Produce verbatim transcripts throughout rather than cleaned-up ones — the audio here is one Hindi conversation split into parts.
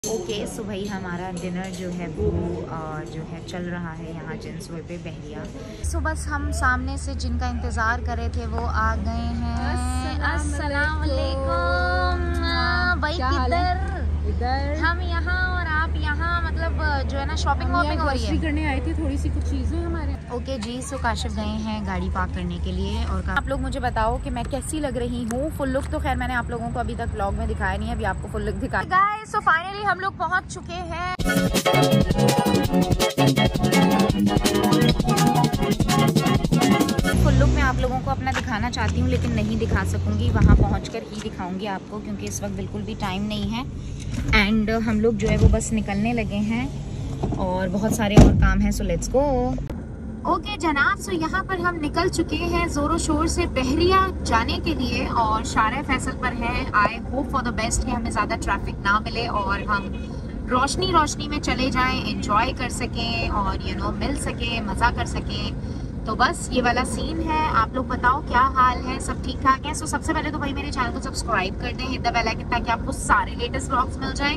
ओके सो भाई हमारा डिनर जो है वो आ, जो है चल रहा है यहाँ जेंसवे पे बहरिया। सो so, बस हम सामने से जिनका इंतज़ार कर रहे थे वो आ गए हैं। अस्सलाम वालेकुम भाई, किधर इधर हम यहाँ और आप यहाँ, मतलब जो है ना शॉपिंग वॉपिंग हो रही है, करने आए थे थोड़ी सी कुछ चीज़ें हमारे। ओके जी। सो काशिफ गए हैं गाड़ी पार्क करने के लिए। और आप लोग मुझे बताओ कि मैं कैसी लग रही हूँ। फुल लुक तो खैर मैंने आप लोगों को अभी तक व्लॉग में दिखाया नहीं है, अभी आपको फुल लुक दिखा। गाइस सो फाइनली हम लोग पहुँच चुके हैं। फुल लुक मैं आप लोगों को अपना दिखाना चाहती हूँ लेकिन नहीं दिखा सकूंगी, वहाँ पहुँचकर ही दिखाऊंगी आपको, क्योंकि इस वक्त बिल्कुल भी टाइम नहीं है। एंड हम लोग जो है वो बस निकलने लगे हैं और बहुत सारे और काम हैं। सो लेट्स गो। ओके जनाब, सो यहाँ पर हम निकल चुके हैं जोरों शोर से बहरिया जाने के लिए और शारा फैसल पर है। I hope for the best कि हमें ज़्यादा ट्रैफिक ना मिले और हम रोशनी रोशनी में चले जाएं, एंजॉय कर सकें और यू नो मिल सके, मज़ा कर सकें। तो बस ये वाला सीन है। आप लोग बताओ क्या हाल है, सब ठीक ठाक है? सो सबसे पहले तो भाई मेरे चैनल को सब्सक्राइब कर दें, हिट द बेल आइकन, ताकि आपको सारे लेटेस्ट व्लॉग्स मिल जाएं।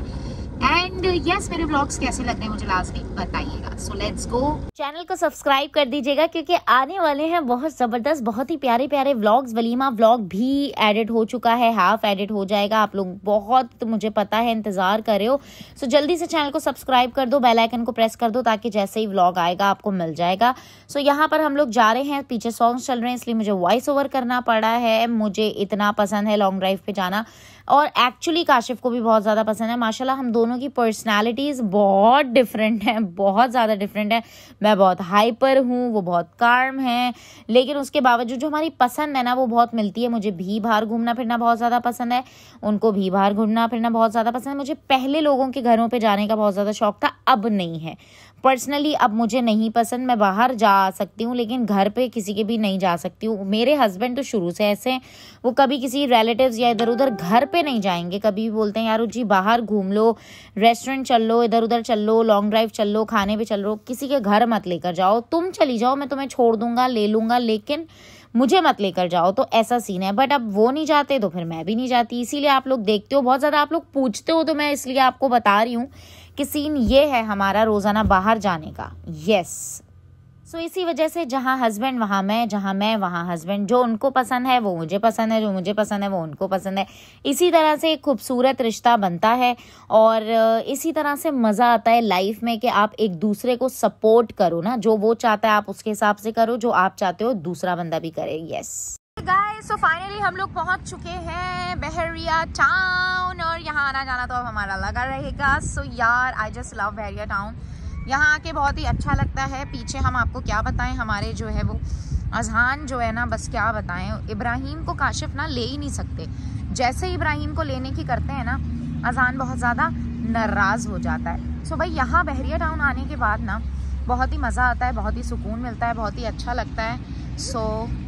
एंड यस yes, मेरे व्लॉग्स कैसे लग रहे हैं मुझे लास्ट वीक बताइएगा। So let's go. चैनल को सब्सक्राइब कर दीजिएगा क्योंकि आने वाले हैं बहुत जबरदस्त, बहुत ही प्यारे प्यारे व्लॉग्स। वलीमा व्लॉग भी एडिट हो चुका है, हाफ एडिट हो जाएगा। आप लोग बहुत, मुझे पता है, इंतजार कर रहे हो। सो जल्दी से चैनल को सब्सक्राइब कर दो, बेल आइकन को प्रेस कर दो, ताकि जैसे ही व्लॉग आएगा आपको मिल जाएगा। सो यहाँ पर हम लोग जा रहे हैं, पीछे सॉन्ग्स चल रहे हैं इसलिए मुझे वॉइस ओवर करना पड़ा है। मुझे इतना पसंद है लॉन्ग ड्राइव पे जाना और एक्चुअली काशिफ को भी बहुत ज़्यादा पसंद है। माशाल्लाह हम दोनों की पर्सनालिटीज़ बहुत डिफरेंट हैं, बहुत ज़्यादा डिफरेंट है। मैं बहुत हाइपर हूँ, वो बहुत कार्म है, लेकिन उसके बावजूद जो हमारी पसंद है ना वो बहुत मिलती है। मुझे भी बाहर घूमना फिरना बहुत ज़्यादा पसंद है, उनको भी बाहर घूमना फिरना बहुत ज़्यादा पसंद है। मुझे पहले लोगों के घरों पर जाने का बहुत ज़्यादा शौक था, अब नहीं है। पर्सनली अब मुझे नहीं पसंद। मैं बाहर जा सकती हूँ लेकिन घर पे किसी के भी नहीं जा सकती हूँ। मेरे हस्बैंड तो शुरू से ऐसे हैं, वो कभी किसी रिलेटिव्स या इधर उधर घर पे नहीं जाएंगे। कभी भी बोलते हैं यार जी बाहर घूम लो, रेस्टोरेंट चल लो, इधर उधर चल लो, लॉन्ग ड्राइव चल लो, खाने पे चल लो, किसी के घर मत लेकर जाओ। तुम चली जाओ, मैं तुम्हें छोड़ दूंगा, ले लूंगा, लेकिन मुझे मत लेकर जाओ। तो ऐसा सीन है। बट अब वो नहीं जाते तो फिर मैं भी नहीं जाती। इसीलिए आप लोग देखते हो, बहुत ज़्यादा आप लोग पूछते हो, तो मैं इसलिए आपको बता रही हूँ कि सीन ये है हमारा रोज़ाना बाहर जाने का। यस सो so, इसी वजह से जहाँ हस्बैंड वहाँ मैं, जहाँ मैं वहाँ हस्बैंड। जो उनको पसंद है वो मुझे पसंद है, जो मुझे पसंद है वो उनको पसंद है। इसी तरह से एक खूबसूरत रिश्ता बनता है और इसी तरह से मज़ा आता है लाइफ में कि आप एक दूसरे को सपोर्ट करो ना। जो वो चाहता है आप उसके हिसाब से करो, जो आप चाहते हो दूसरा बंदा भी करे। यस गाइस सो फाइनली हम लोग पहुँच चुके हैं बहरिया टाउन और यहाँ आना जाना तो अब हमारा लगा रहेगा। सो so, यार I just love Bahria town. यहाँ आके बहुत ही अच्छा लगता है। पीछे हम आपको क्या बताएं, हमारे जो है वो अजहान जो है ना, बस क्या बताएं, इब्राहिम को काशिफ ना ले ही नहीं सकते। जैसे इब्राहिम को लेने की करते हैं ना, अजहान बहुत ज़्यादा नाराज़ हो जाता है। सो भाई यहाँ बहरिया टाउन आने के बाद ना बहुत ही मज़ा आता है, बहुत ही सुकून मिलता है, बहुत ही अच्छा लगता है। सो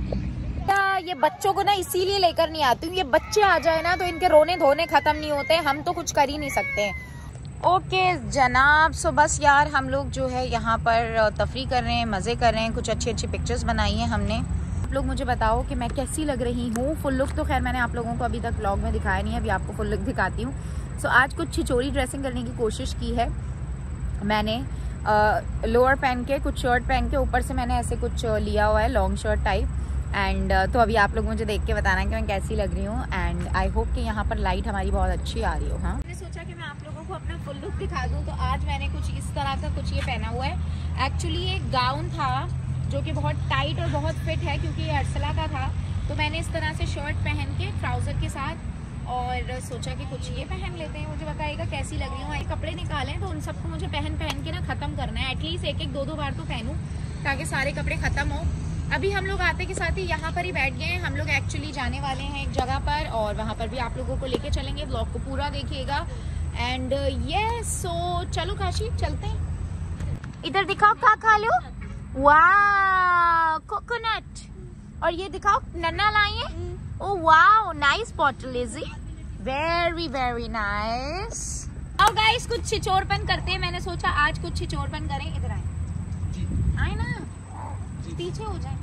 ये बच्चों को ना इसीलिए लेकर नहीं आती हूँ, ये बच्चे आ जाए ना तो इनके रोने धोने ख़त्म नहीं होते, हम तो कुछ कर ही नहीं सकते। ओके okay, जनाब सो बस यार हम लोग जो है यहाँ पर तफरीह कर रहे हैं, मज़े कर रहे हैं, कुछ अच्छी अच्छी पिक्चर्स बनाई हैं हमने। आप लोग मुझे बताओ कि मैं कैसी लग रही हूँ। फुल लुक तो खैर मैंने आप लोगों को अभी तक व्लॉग में दिखाया नहीं है, अभी आपको फुल लुक दिखाती हूँ। सो आज कुछ छिचोरी ड्रेसिंग करने की कोशिश की है मैंने। लोअर पहन के, कुछ शर्ट पहन के, ऊपर से मैंने ऐसे कुछ लिया हुआ है long shirt type. And uh, तो अभी आप लोग मुझे देख के बताना कि मैं कैसी लग रही हूँ। एंड आई होप कि यहाँ पर लाइट हमारी बहुत अच्छी आ रही हो। हाँ मैंने सोचा कि मैं आप लोगों को अपना फुल लुक दिखा दूँ, तो आज मैंने कुछ इस तरह का कुछ ये पहना हुआ है। एक्चुअली एक गाउन था जो कि बहुत टाइट और बहुत फिट है, क्योंकि ये अरसला का था, तो मैंने इस तरह से शर्ट पहन के ट्राउज़र के साथ और सोचा कि कुछ ये पहन लेते हैं। मुझे बताइएगा कैसी लग रही हूँ। ये कपड़े निकालें तो उन सबको मुझे पहन पहन के ना ख़त्म करना है। एटलीस्ट एक एक दो दो बार तो पहनूँ ताकि सारे कपड़े ख़त्म हो। अभी हम लोग आते के साथ ही यहाँ पर ही बैठ गए हैं। हम लोग एक्चुअली जाने वाले हैं एक जगह पर और वहाँ पर भी आप लोगों को लेके चलेंगे। ब्लॉग को पूरा देखिएगा। एंड ये सो चलो काशी चलते हैं। इधर दिखाओ क्या खा लो। वाह कोकोनट। और ये दिखाओ नन्ना लाई है। ओ वाह nice bottle is it, very very nice. आओ गाइस कुछ छिचोरपन करते हैं। मैंने सोचा आज कुछ छिचोरपन करें। इधर आए आए ना, पीछे हो जाए।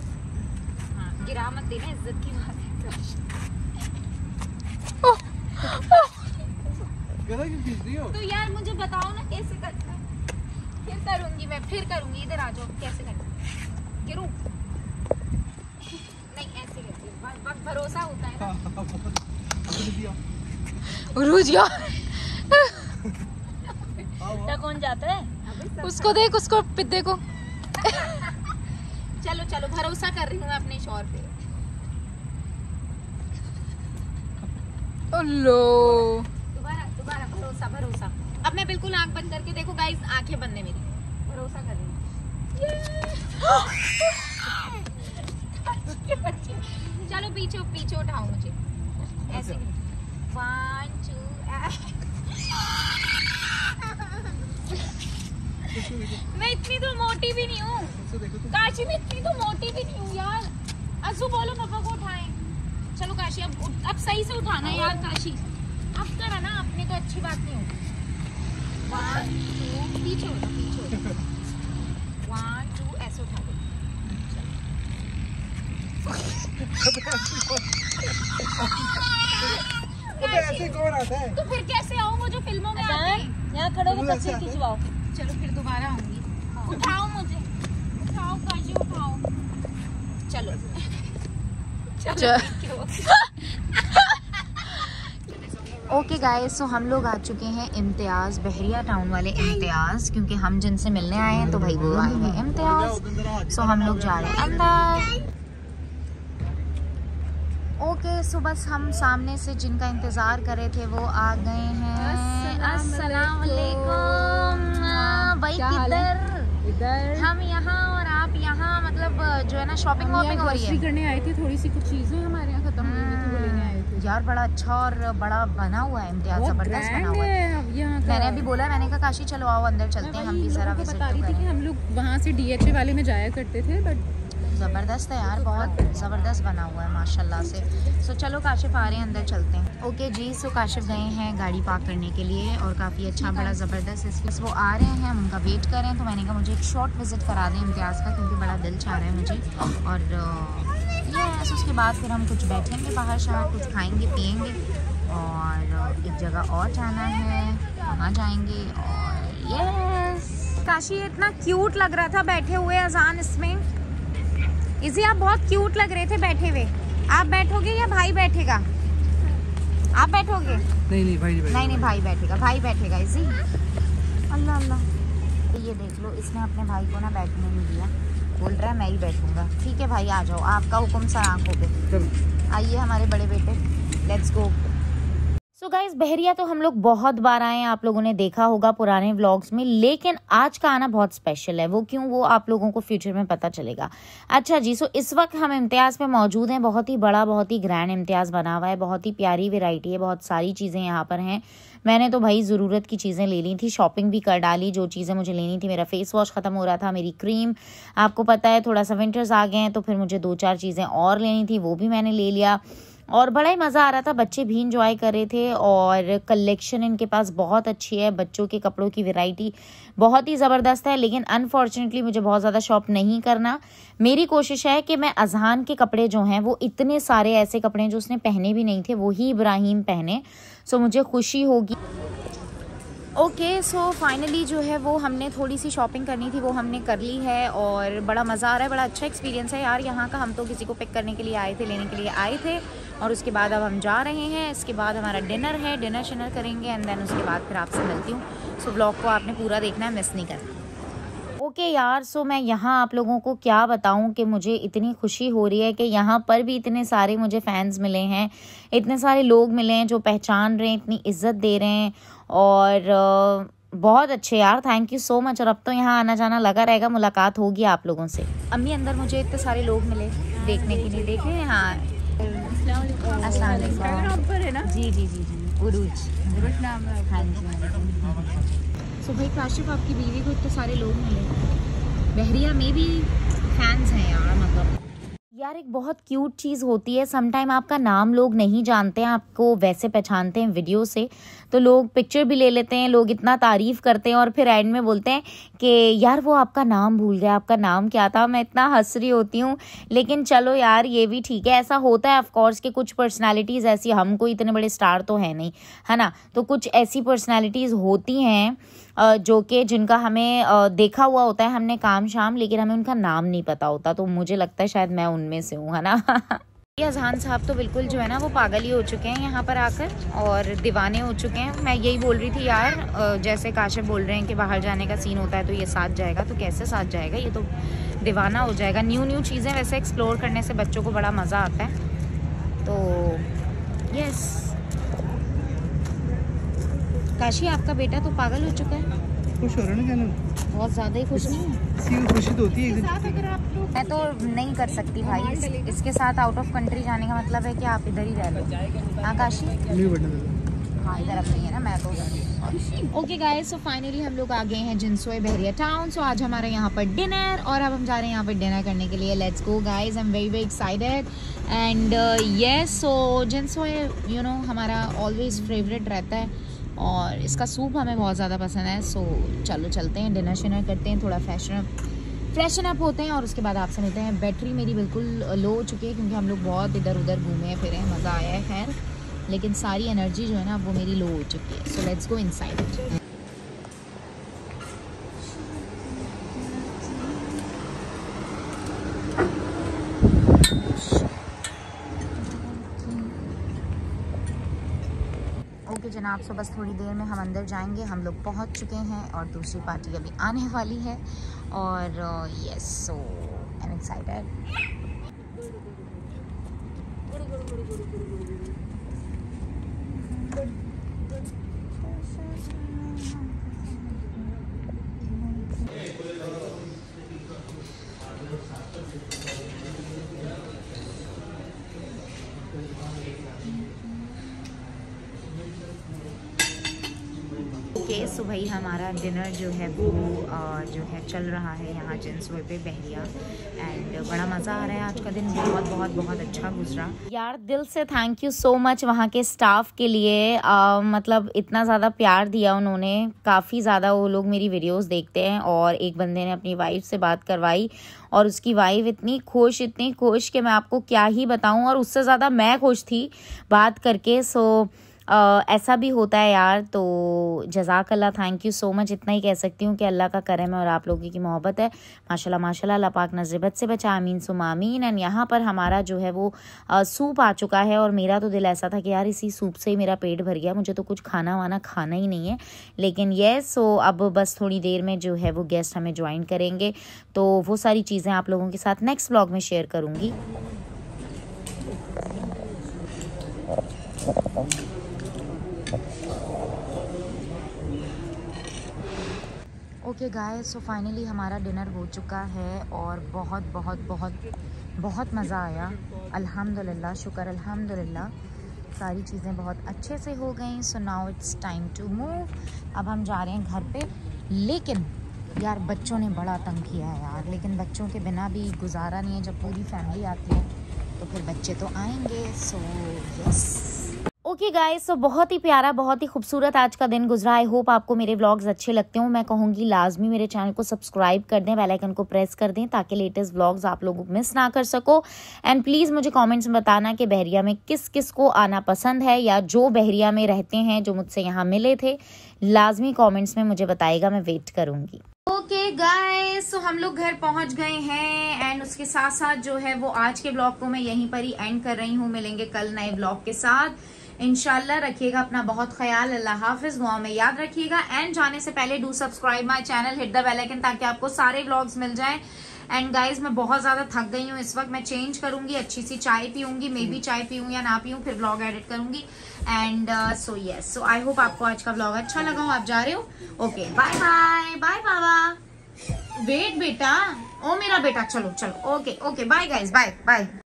हाँ गिरा मत देना, इज्जत की बात है। कैसा क्यों खींच रही हो? तो यार मुझे बताओ ना कैसे करना है। फिर करूंगी मैं, फिर करूंगी। इधर आ जाओ, कैसे करना है? गिरूं? नहीं, ऐसे करती हूँ। बस बस भरोसा होता है ना। रुज यार। कौन जाता है? उसको देख, उसको पिद्दे को। चलो चलो, भरोसा कर रही हूँ मैं अपने शौहर पे। लो, दोबारा दोबारा भरोसा भरोसा। अब मैं बिल्कुल आंख बंद करके, देखो गाइस, आंखें बंद है मेरी, भरोसा कर रही हूँ। चलो पीछे पीछे उठाओ मुझे, ऐसे। One two. मैं इतनी तो मोटी भी नहीं हूँ काशी, मैं इतनी तो मोटी भी नहीं हूँ यार। असू बोलो पापा को उठाएं। चलो काशी, अब अब सही से उठाना है यार काशी। अब करा ना अपने, तो अच्छी बात नहीं होगी। वन टू, पीछे हो, पीछे हो। वन टू, ऐसे उठा दो। ऐसे कौन आता है? तो फिर कैसे आऊँ? वो जो फिल्मों में आते हैं। यहाँ खड़े हो, तस्वीर खिंचवाओ। चलो फिर दोबारा आऊंगी। उठाओ मुझे, उठाओ काशी, उठाओ। चलो ओके गाइस, सो हम लोग आ चुके हैं इम्तियाज, बहरिया टाउन वाले इम्तियाज, क्योंकि हम जिनसे मिलने आए हैं तो भाई वो आए हैं इम्तियाज। सो हम लोग जा रहे हैं अंदर। ओके, सो बस हम सामने से जिनका इंतजार कर रहे थे वो आ गए हैं। अस्सलाम वालेकुम। भाई किधर? इधर हम यहाँ और आप यहाँ, मतलब जो है ना, शॉपिंग वॉपिंग हो रही है। करने आए थे, थोड़ी सी कुछ चीजें हमारे यहाँ खत्म हुई थी, वो लेने आए थे यार। बड़ा अच्छा और बड़ा बना हुआ है इम्तियाज, जबरदस्त बना हुआ है यहाँ का। मैंने अभी बोला, मैंने कहा काशी चलो आओ अंदर चलते हैं, हम भी जरा विजिट बता रही थी कि हम लोग वहाँ से डीएचए वाले में जाया करते थे, बट ज़बरदस्त है यार, बहुत ज़बरदस्त बना हुआ है माशाल्लाह से। सो चलो काशिफ आ रहे हैं, अंदर चलते हैं। ओके जी, सो काशिफ गए हैं गाड़ी पार्क करने के लिए, और काफ़ी अच्छा बड़ा ज़बरदस्त इसलिए वो आ रहे हैं, हम उनका वेट कर रहे हैं। तो मैंने कहा मुझे एक शॉर्ट विज़िट करा दें इम्तियाज़ का, क्योंकि बड़ा दिल चाह रहा है मुझे। और ये उसके बाद फिर हम कुछ बैठेंगे बाहर शहर, कुछ खाएँगे पिएँगे, और एक जगह और जाना है, वहाँ जाएँगे। और यस, काशी इतना क्यूट लग रहा था बैठे हुए अजान इसमें। इजी, आप बहुत क्यूट लग रहे थे बैठे हुए। आप बैठोगे या भाई बैठेगा? आप बैठोगे? नहीं नहीं भाई नहीं, नहीं नहीं भाई बैठेगा, भाई बैठेगा। इजी, अल्लाह अल्लाह। ये देख लो, इसने अपने भाई को ना बैठने नहीं दिया, बोल रहा है मैं ही बैठूंगा। ठीक है भाई, आ जाओ, आपका हुक्म सर आंखों पे। आइए हमारे बड़े बेटे, लेट्स गो। सो गाइस, बहरिया तो हम लोग बहुत बार आए हैं, आप लोगों ने देखा होगा पुराने व्लॉग्स में, लेकिन आज का आना बहुत स्पेशल है। वो क्यों, वो आप लोगों को फ्यूचर में पता चलेगा। अच्छा जी, सो इस वक्त हम इम्तियाज़ पे मौजूद हैं। बहुत ही बड़ा, बहुत ही ग्रैंड इम्तियाज़ बना हुआ है, बहुत ही प्यारी वैरायटी है, बहुत सारी चीज़ें यहाँ पर हैं। मैंने तो भाई ज़रूरत की चीज़ें ले ली थी, शॉपिंग भी कर डाली, जो चीज़ें मुझे लेनी थी। मेरा फेस वॉश ख़त्म हो रहा था, मेरी क्रीम, आपको पता है थोड़ा सा विंटर्स आ गए हैं, तो फिर मुझे दो चार चीज़ें और लेनी थी, वो भी मैंने ले लिया। और बड़ा ही मज़ा आ रहा था, बच्चे भी इंजॉय कर रहे थे, और कलेक्शन इनके पास बहुत अच्छी है। बच्चों के कपड़ों की वैरायटी बहुत ही ज़बरदस्त है, लेकिन अनफॉर्चुनेटली मुझे बहुत ज़्यादा शॉप नहीं करना। मेरी कोशिश है कि मैं अजहान के कपड़े जो हैं, वो इतने सारे ऐसे कपड़े जो उसने पहने भी नहीं थे, वही इब्राहिम पहने, सो मुझे खुशी होगी। ओके, सो फाइनली जो है वो हमने थोड़ी सी शॉपिंग करनी थी, वो हमने कर ली है, और बड़ा मज़ा आ रहा है, बड़ा अच्छा एक्सपीरियंस है यार यहाँ का। हम तो किसी को पिक करने के लिए आए थे, लेने के लिए आए थे, और उसके बाद अब हम जा रहे हैं। इसके बाद हमारा डिनर है, डिनर शिनर करेंगे, एंड देन उसके बाद फिर आपसे मिलती हूँ। सो व्लॉग को आपने पूरा देखना है, मिस नहीं करना। ओके okay यार, सो मैं यहाँ आप लोगों को क्या बताऊँ कि मुझे इतनी खुशी हो रही है कि यहाँ पर भी इतने सारे मुझे फैंस मिले हैं, इतने सारे लोग मिले हैं जो पहचान रहे हैं, इतनी इज्जत दे रहे हैं, और बहुत अच्छे यार, थैंक यू सो मच। और अब तो यहाँ आना जाना लगा रहेगा, मुलाकात होगी आप लोगों से। अम्मी, अंदर मुझे इतने सारे लोग मिले देखने के लिए, देख रहे हैं। हाँ, अस्सलाम वालेकुम। जी जी जी जी, उरूज। हाँ जी। सो भाई काशिफ, आपकी बीवी को इतने सारे लोग मिले, बहरिया में भी फैंस हैं यार, मतलब यार एक बहुत क्यूट चीज़ होती है, समटाइम आपका नाम लोग नहीं जानते हैं, आपको वैसे पहचानते हैं वीडियो से, तो लोग पिक्चर भी ले लेते हैं, लोग इतना तारीफ़ करते हैं और फिर एंड में बोलते हैं कि यार वो आपका नाम भूल गया, आपका नाम क्या था। मैं इतना हंस रही होती हूँ, लेकिन चलो यार ये भी ठीक है, ऐसा होता है ऑफकोर्स कि कुछ पर्सनैलिटीज़ ऐसी, हम कोई इतने बड़े स्टार तो है नहीं, है ना, तो कुछ ऐसी पर्सनैलिटीज़ होती हैं जो कि जिनका हमें देखा हुआ होता है हमने काम शाम, लेकिन हमें उनका नाम नहीं पता होता, तो मुझे लगता है शायद मैं उनमें से हूँ, है ना। अजहान साहब तो बिल्कुल जो है ना वो पागल ही हो चुके हैं यहाँ पर आकर और दीवाने हो चुके हैं। मैं यही बोल रही थी यार, जैसे काशिफ बोल रहे हैं कि बाहर जाने का सीन होता है तो ये साथ जाएगा, तो कैसे साथ जाएगा, ये तो दीवाना हो जाएगा। न्यू न्यू चीज़ें वैसे एक्सप्लोर करने से बच्चों को बड़ा मज़ा आता है। तो यस काशी, आपका बेटा तो पागल हो चुका है। खुश हो रहे ना जानू, बहुत ज़्यादा ही खुश नहीं है। खुशी तो होती है। मैं तो नहीं कर सकती भाई, इस, इसके साथ आउट ऑफ कंट्री जाने का मतलब है कि आप इधर ही रह लो। हाँ काशी, हाँ इधर अब नहीं है ना, मैं तो। ओके गाइस, सो फाइनली हम लोग आ गए हैं जिनसोए बहरिया टाउन। सो आज हमारा यहाँ पर डिनर, और अब हम जा रहे हैं यहाँ पर डिनर करने के लिए। Let's go guys, I am very very excited and yes. So जिनसोए यू नो हमारा ऑलवेज फेवरेट रहता है और इसका सूप हमें बहुत ज़्यादा पसंद है। सो चलो चलते हैं, डिनर शिनर करते हैं, थोड़ा फ्रेशन अप फ्रेशन अप होते हैं और उसके बाद आपसे मिलते हैं। बैटरी मेरी बिल्कुल लो हो चुकी है क्योंकि हम लोग बहुत इधर उधर घूमे फिरे हैं, मज़ा आया है खैर, लेकिन सारी एनर्जी जो है ना वो मेरी लो हो चुकी है। So let's go inside. Okay जनाब, सो बस थोड़ी देर में हम अंदर जाएंगे। हम लोग पहुंच चुके हैं और दूसरी पार्टी अभी आने वाली है और yes, so I am excited. Okay so भाई हमारा डिनर जो है वो आ, जो है चल रहा है यहाँ जिनसोए पे बहरिया एंड बड़ा मज़ा आ रहा है। आज का दिन बहुत बहुत बहुत अच्छा गुजरा यार। दिल से थैंक यू सो मच वहाँ के स्टाफ के लिए, आ, मतलब इतना ज़्यादा प्यार दिया उन्होंने, काफ़ी ज़्यादा वो लोग मेरी वीडियोस देखते हैं और एक बंदे ने अपनी वाइफ से बात करवाई और उसकी वाइफ इतनी खुश इतनी खुश कि मैं आपको क्या ही बताऊँ, और उससे ज़्यादा मैं खुश थी बात करके। सो Uh, ऐसा भी होता है यार, तो जज़ाकल्लाह, थैंक यू सो मच। इतना ही कह सकती हूँ कि अल्लाह का करम है और आप लोगों की मोहब्बत है। माशाल्लाह माशाल्लाह, अल्लाह पाक नज़रिबत से बचा, आमीन सुमा आमीन। एंड यहाँ पर हमारा जो है वो आ, सूप आ चुका है और मेरा तो दिल ऐसा था कि यार इसी सूप से ही मेरा पेट भर गया, मुझे तो कुछ खाना वाना खाना ही नहीं है। लेकिन ये सो अब बस थोड़ी देर में जो है वो गेस्ट हमें ज्वाइन करेंगे, तो वो सारी चीज़ें आप लोगों के साथ नेक्स्ट व्लॉग में शेयर करूँगी। ओके गाइस, सो फाइनली हमारा डिनर हो चुका है और बहुत बहुत बहुत बहुत मज़ा आया। अल्हम्दुलिल्लाह, शुक्र अल्हम्दुलिल्लाह, सारी चीज़ें बहुत अच्छे से हो गई। So now it's time to move. अब हम जा रहे हैं घर पे, लेकिन यार बच्चों ने बड़ा तंग किया है यार, लेकिन बच्चों के बिना भी गुजारा नहीं है। जब पूरी फैमिली आती है तो फिर बच्चे तो आएंगे। So yes okay guys, so बहुत ही प्यारा बहुत ही खूबसूरत आज का दिन गुजरा। आई होप आपको मेरे व्लॉग्स अच्छे लगते हो। मैं कहूँगी लाजमी मेरे चैनल को सब्सक्राइब कर दें, बेल आइकन को प्रेस कर दें ताकि लेटेस्ट व्लॉग्स आप लोगों को मिस ना कर सको। एंड प्लीज़ मुझे कमेंट्स में बताना कि बहरिया में किस किस को आना पसंद है, या जो बहरिया में रहते हैं जो मुझसे यहाँ मिले थे, लाजमी कॉमेंट्स में मुझे बताइएगा, मैं वेट करूँगी। ओके गाइस, सो हम लोग घर पहुंच गए हैं एंड उसके साथ साथ जो है वो आज के ब्लॉग को मैं यहीं पर ही एंड कर रही हूँ। मिलेंगे कल नए ब्लॉग के साथ इंशाल्लाह। रखिएगा अपना बहुत ख्याल, अल्लाह हाफिज, दुआ में याद रखिएगा। एंड जाने से पहले do subscribe my channel, hit the bell icon ताकि आपको सारे व्लॉग्स मिल जाएं। एंड गाइज मैं बहुत ज्यादा थक गई हूँ इस वक्त, मैं चेंज करूंगी, अच्छी सी चाय पीऊंगी, मे बी चाय पीऊँ या ना पीऊँ, फिर व्लॉग एडिट करूंगी। And so yes, so I hope आपको आज का व्लॉग अच्छा लगा हो। आप जा रहे हो, ओके बाय बाय बाय बाबा, वेट बेटा, ओ मेरा बेटा, चलो चलो, okay okay bye guys, bye bye.